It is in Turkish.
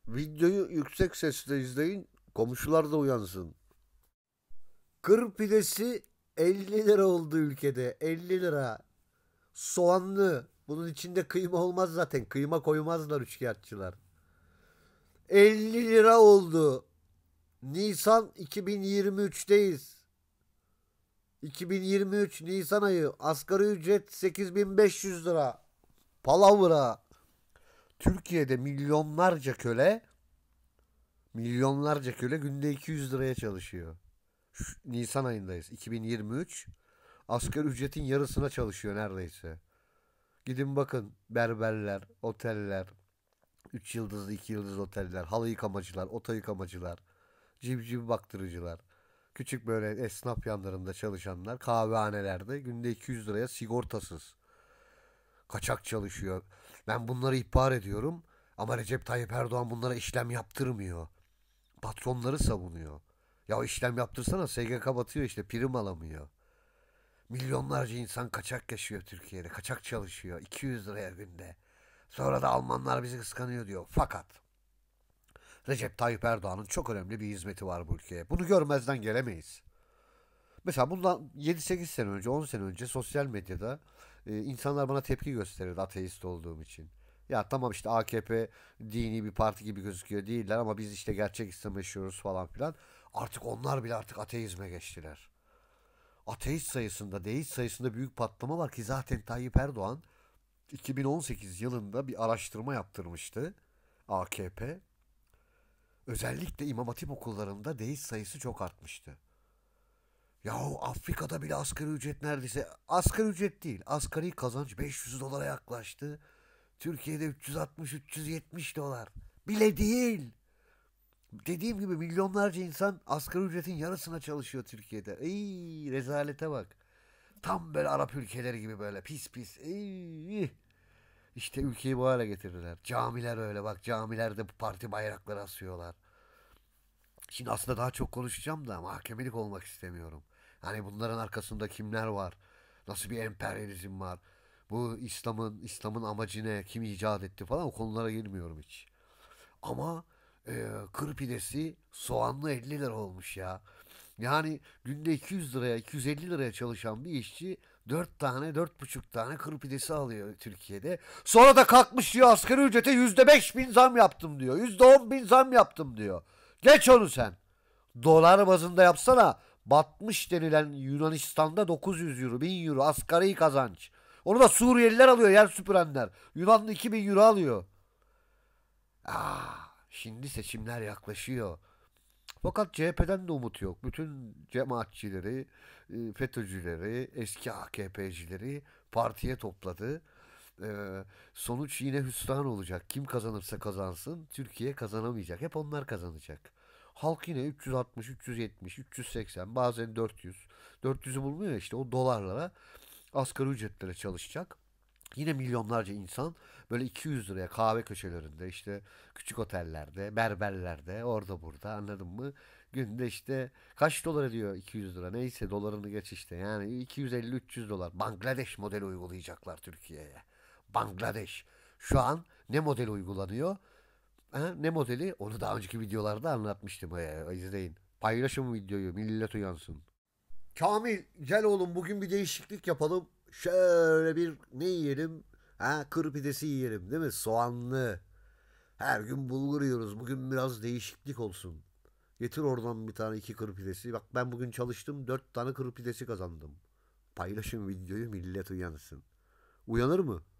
Videoyu yüksek sesle izleyin. Komşular da uyansın. Kır pidesi 50 lira oldu ülkede. 50 lira. Soğanlı. Bunun içinde kıyma olmaz zaten. Kıyma koymazlar üçkağıtçılar. 50 lira oldu. Nisan 2023'teyiz. 2023 Nisan ayı. Asgari ücret 8500 lira. Palavra. Türkiye'de milyonlarca köle günde 200 liraya çalışıyor. Nisan ayındayız. 2023. Asgari ücretin yarısına çalışıyor neredeyse. Gidin bakın berberler, oteller, 3 yıldızlı 2 yıldızlı oteller, halı yıkamacılar, oto yıkamacılar, civciv baktırıcılar, küçük böyle esnaf yanlarında çalışanlar, kahvehanelerde günde 200 liraya sigortasız. Kaçak çalışıyor. Ben bunları ihbar ediyorum ama Recep Tayyip Erdoğan bunlara işlem yaptırmıyor. Patronları savunuyor. Ya işlem yaptırsana, SGK batıyor işte, prim alamıyor. Milyonlarca insan kaçak yaşıyor Türkiye'de. Kaçak çalışıyor. 200 liraya günde. Sonra da Almanlar bizi kıskanıyor diyor. Fakat Recep Tayyip Erdoğan'ın çok önemli bir hizmeti var bu ülkeye. Bunu görmezden gelemeyiz. Mesela bundan 7-8 sene önce, 10 sene önce sosyal medyada insanlar bana tepki gösterirdi ateist olduğum için. Ya tamam işte AKP dini bir parti gibi gözüküyor değiller ama biz işte gerçek İslam yaşıyoruz falan filan. Artık onlar bile artık ateizme geçtiler. Ateist sayısında, deist sayısında büyük patlama var ki zaten Tayyip Erdoğan 2018 yılında bir araştırma yaptırmıştı AKP. Özellikle İmam Hatip okullarında deist sayısı çok artmıştı. Yahu Afrika'da bile asgari ücret neredeyse, asgari ücret değil, asgari kazanç 500 dolara yaklaştı. Türkiye'de 360-370 dolar. Bile değil. Dediğim gibi milyonlarca insan asgari ücretin yarısına çalışıyor Türkiye'de. Ey rezalete bak. Tam böyle Arap ülkeleri gibi böyle pis pis. Ey. İşte ülkeyi bu hale getirdiler. Camiler öyle bak, camilerde bu parti bayrakları asıyorlar. Şimdi aslında daha çok konuşacağım da mahkemelik olmak istemiyorum. Hani bunların arkasında kimler var? Nasıl bir emperyalizm var? Bu İslam'ın amacı ne? Kim icat etti falan, o konulara girmiyorum hiç. Ama kır pidesi soğanlı 50 lira olmuş ya. Yani günde 200 liraya 250 liraya çalışan bir işçi 4 tane 4,5 tane kır pidesi alıyor Türkiye'de. Sonra da kalkmış diyor asgari ücrete %5.000 zam yaptım diyor. %10.000 zam yaptım diyor. Geç onu sen. Dolar bazında yapsana. Batmış denilen Yunanistan'da 900 euro, 1000 euro asgari kazanç. Onu da Suriyeliler alıyor, yer süpürenler. Yunanlı 2000 euro alıyor. Şimdi seçimler yaklaşıyor. Fakat CHP'den de umut yok. Bütün cemaatçileri, FETÖ'cüleri, eski AKP'cileri partiye topladı. Sonuç yine hüsran olacak. Kim kazanırsa kazansın Türkiye kazanamayacak. Hep onlar kazanacak. Halk yine 360, 370, 380, bazen 400. 400'ü bulmuyor işte, o dolarlara, asgari ücretlere çalışacak. Yine milyonlarca insan böyle 200 liraya kahve köşelerinde, işte küçük otellerde, berberlerde, orada burada, anladın mı? Günde işte kaç dolar ediyor 200 lira, neyse dolarını geç işte, yani 250-300 dolar. Bangladeş modeli uygulayacaklar Türkiye'ye. Bangladeş. Şu an ne model uygulanıyor? Ha, ne modeli? Onu daha önceki videolarda anlatmıştım. İzleyin. Paylaşın videoyu, millet uyansın. Kamil gel oğlum, bugün bir değişiklik yapalım. Şöyle bir ne yiyelim? Ha, kır pidesi yiyelim değil mi? Soğanlı. Her gün bulgur yiyoruz. Bugün biraz değişiklik olsun. Getir oradan bir tane, iki kır pidesi. Bak ben bugün çalıştım, 4 tane kır pidesi kazandım. Paylaşın videoyu, millet uyansın. Uyanır mı?